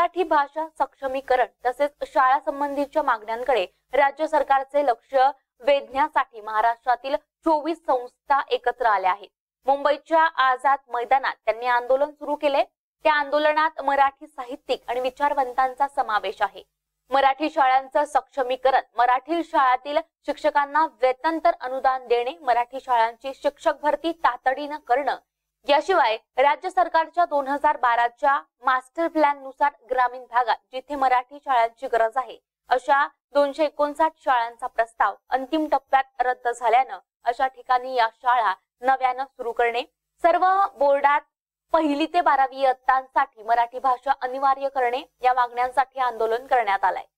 मराठी भाषा सक्षमीकरण तसेच शाळा संबंधीच्या मागण्यांकडे राज्य सरकारचे लक्ष वेधण्यासाठी महाराष्ट्रातील 24 संस्था एकत्र आल्या आहेत। मुंबईच्या आझाद मैदानात त्यांनी आंदोलन सुरू केले। त्या आंदोलनात मराठी साहित्यिक आणि विचारवंतांचा समावेश आहे। मराठी शाळांचं सक्षमीकरण, मराठी शाळातील शिक्षकांना वेतनतर अनुदान देणे, मराठी शाळांची शिक्षक भरती तातडीनं करणं, याशिवाय राज्य सरकारच्या 2012च्या मास्टर प्लॅन नुसार ग्रामीण भागात जिथे मराठी शाळांची गरज आहे अशा 259 शाळांचा प्रस्ताव अंतिम टप्प्यात रद्द झाल्यानं अशा ठिकाणी या शाळा नव्यानं सुरू करणे, सर्व बोर्डात 1ली ते 12वी इयत्तांसाठी मराठी भाषा अनिवार्य करणे या मागण्यांसाठी आंदोलन करण्यात आलंय।